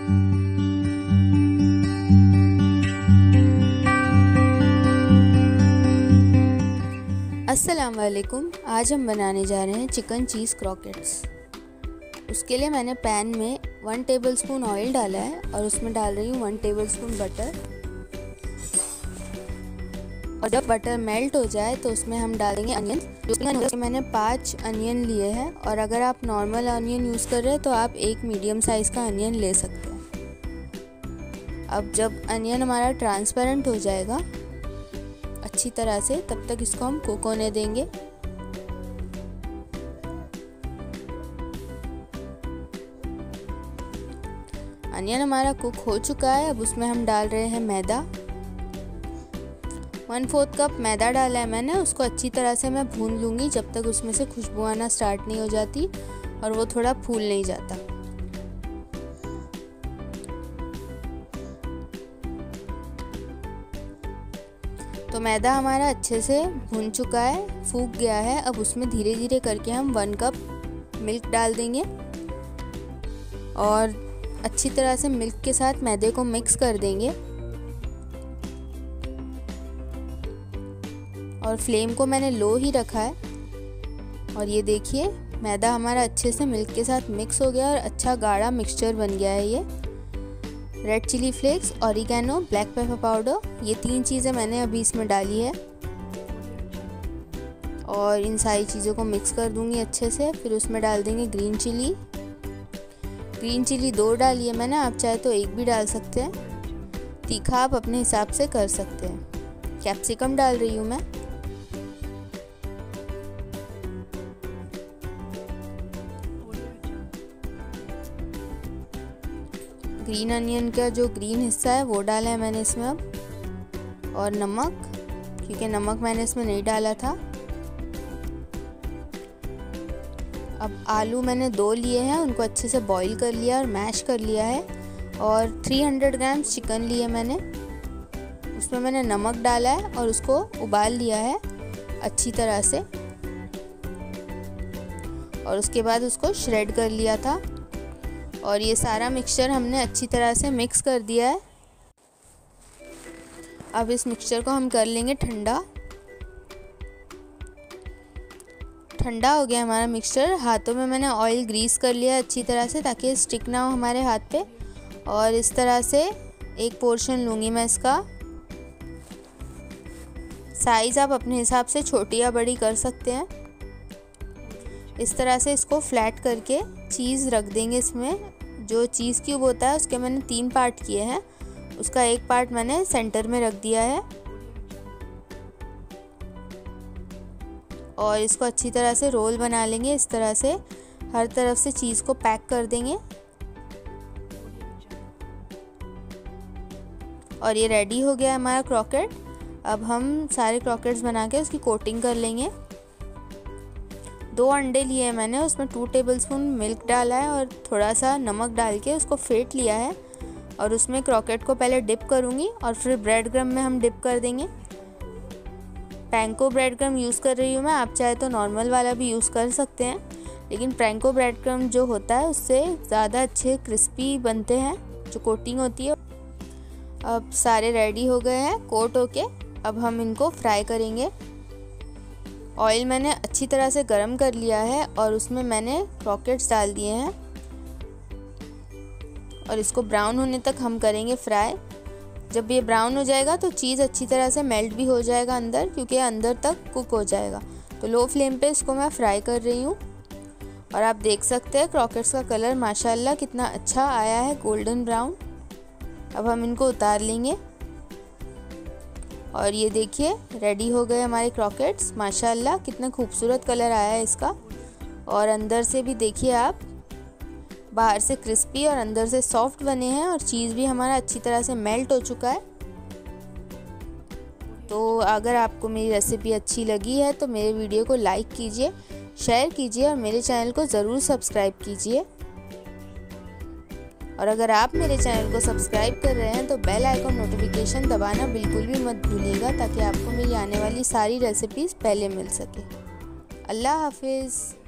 अस्सलाम वालेकुम। आज हम बनाने जा रहे हैं चिकन चीज़ क्रॉकेट्स। उसके लिए मैंने पैन में 1 टेबलस्पून ऑयल डाला है और उसमें डाल रही हूँ 1 टेबलस्पून बटर। और जब बटर मेल्ट हो जाए तो उसमें हम डालेंगे अनियन। मैंने 5 अनियन लिए हैं और अगर आप नॉर्मल अनियन यूज़ कर रहे हैं तो आप एक मीडियम साइज़ का अनियन ले सकते हैं। अब जब अनियन हमारा ट्रांसपेरेंट हो जाएगा अच्छी तरह से, तब तक इसको हम कुक होने देंगे। अनियन हमारा कुक हो चुका है। अब उसमें हम डाल रहे हैं मैदा। 1/4 कप मैदा डाला है मैंने। उसको अच्छी तरह से मैं भून लूँगी जब तक उसमें से खुशबू आना स्टार्ट नहीं हो जाती और वो थोड़ा फूल नहीं जाता। तो मैदा हमारा अच्छे से भून चुका है, फूक गया है। अब उसमें धीरे धीरे करके हम 1 कप मिल्क डाल देंगे और अच्छी तरह से मिल्क के साथ मैदे को मिक्स कर देंगे। और फ्लेम को मैंने लो ही रखा है। और ये देखिए मैदा हमारा अच्छे से मिल्क के साथ मिक्स हो गया और अच्छा गाढ़ा मिक्सचर बन गया है। ये red chilli flakes, oregano, black pepper powder, ये 3 चीज़ें मैंने अभी इसमें डाली है और इन सारी चीज़ों को मिक्स कर दूंगी अच्छे से। फिर उसमें डाल देंगे ग्रीन चिली। ग्रीन चिली 2 डाली है मैंने, आप चाहे तो 1 भी डाल सकते हैं। तीखा आप अपने हिसाब से कर सकते हैं। कैप्सिकम डाल रही हूँ मैं। ग्रीन अनियन का जो ग्रीन हिस्सा है वो डाला है मैंने इसमें अब। और नमक, क्योंकि नमक मैंने इसमें नहीं डाला था। अब आलू मैंने 2 लिए हैं, उनको अच्छे से बॉईल कर लिया और मैश कर लिया है। और 300 ग्राम चिकन लिए मैंने, उसमें मैंने नमक डाला है और उसको उबाल लिया है अच्छी तरह से। और उसके बाद उसको श्रेड कर लिया था। और ये सारा मिक्सचर हमने अच्छी तरह से मिक्स कर दिया है। अब इस मिक्सचर को हम कर लेंगे ठंडा। ठंडा हो गया हमारा मिक्सचर। हाथों में मैंने ऑयल ग्रीस कर लिया अच्छी तरह से ताकि स्टिक ना हो हमारे हाथ पे। और इस तरह से एक पोर्शन लूँगी मैं इसका। साइज़ आप अपने हिसाब से छोटी या बड़ी कर सकते हैं। इस तरह से इसको फ्लैट करके चीज़ रख देंगे इसमें। जो चीज़ क्यूब होता है उसके मैंने 3 पार्ट किए हैं, उसका एक पार्ट मैंने सेंटर में रख दिया है। और इसको अच्छी तरह से रोल बना लेंगे। इस तरह से हर तरफ से चीज़ को पैक कर देंगे। और ये रेडी हो गया हमारा क्रॉकेट। अब हम सारे क्रॉकेट्स बना के उसकी कोटिंग कर लेंगे। 2 अंडे लिए हैं मैंने, उसमें 2 टेबलस्पून मिल्क डाला है और थोड़ा सा नमक डाल के उसको फेंट लिया है। और उसमें क्रॉकेट को पहले डिप करूँगी और फिर ब्रेड क्रम्ब में हम डिप कर देंगे। पैंको ब्रेड क्रम्ब यूज़ कर रही हूँ मैं, आप चाहे तो नॉर्मल वाला भी यूज़ कर सकते हैं। लेकिन पैंको ब्रेड क्रम्ब जो होता है उससे ज़्यादा अच्छे क्रिस्पी बनते हैं, जो कोटिंग होती है। अब सारे रेडी हो गए हैं कोट होके। अब हम इनको फ्राई करेंगे। ऑयल मैंने अच्छी तरह से गरम कर लिया है और उसमें मैंने क्रॉकेट्स डाल दिए हैं और इसको ब्राउन होने तक हम करेंगे फ्राई। जब ये ब्राउन हो जाएगा तो चीज़ अच्छी तरह से मेल्ट भी हो जाएगा अंदर, क्योंकि अंदर तक कुक हो जाएगा। तो लो फ्लेम पे इसको मैं फ्राई कर रही हूँ। और आप देख सकते हैं क्रॉकेट्स का कलर माशाल्लाह कितना अच्छा आया है, गोल्डन ब्राउन। अब हम इनको उतार लेंगे। और ये देखिए रेडी हो गए हमारे क्रॉकेट्स। माशाल्लाह कितना खूबसूरत कलर आया है इसका। और अंदर से भी देखिए आप, बाहर से क्रिस्पी और अंदर से सॉफ्ट बने हैं। और चीज़ भी हमारा अच्छी तरह से मेल्ट हो चुका है। तो अगर आपको मेरी रेसिपी अच्छी लगी है तो मेरे वीडियो को लाइक कीजिए, शेयर कीजिए और मेरे चैनल को ज़रूर सब्सक्राइब कीजिए। और अगर आप मेरे चैनल को सब्सक्राइब कर रहे हैं तो बेल आइकन नोटिफिकेशन दबाना बिल्कुल भी मत भूलिएगा, ताकि आपको मेरी आने वाली सारी रेसिपीज़ पहले मिल सके। अल्लाह हाफिज़।